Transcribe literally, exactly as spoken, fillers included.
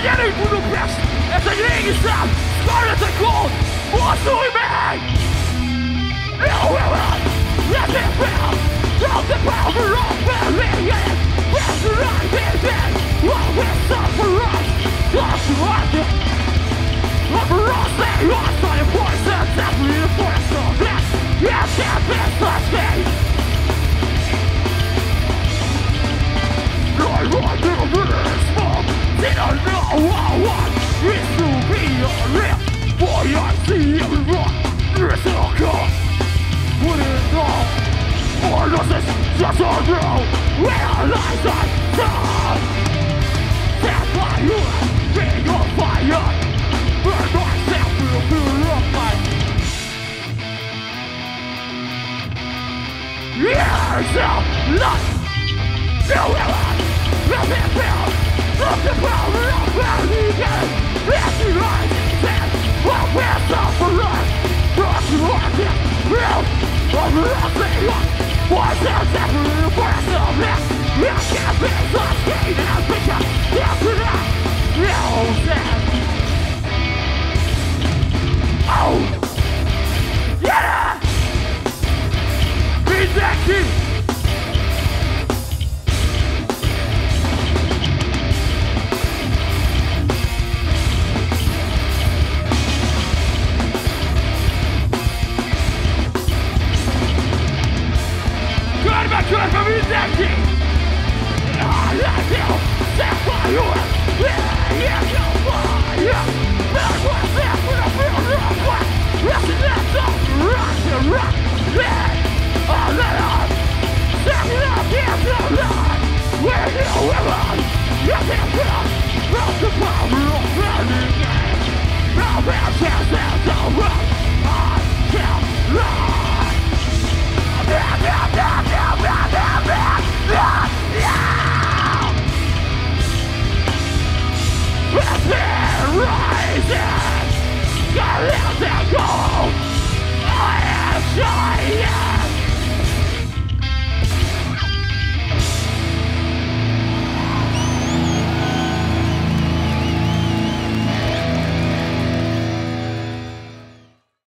Getting to the best as I need is up. Scarlet and gold, what's doing me? You will not let it fail. From the power of believing, where's the right vision? What will suffer us? What's the right thing? Over us, they lost on your poison. Definitely the force of this. You can't be such me. I want to be smoke. Didn't know I want is to be a real boy. I see everyone. There's no call. Put it on. Or does this just a real realize I saw? Stand by you and be your fire. Burn myself to the feel of my years of life. You will not be filled. Look the power of believing. If you like it, what will suffer us? Trust you like it, real. I'm losing one. What's the definitely worse of this? You can't be such a now because you're not losing. Oh! Yeah! Be that key! Good for me, that key! I like you! Set fire! Yeah, yeah, go fire! That was it for the real rock one! Listen to that song! Rock the rock! Yeah! Oh, let on! Set it up, here's the line! Where you will you can feel from the power of burning game! Now there's chance there's no rock! I can't lie! Yeah, yeah, yeah, yeah, yeah, yeah, yeah, yeah. Let's be rising. Got out there, go. I am shining.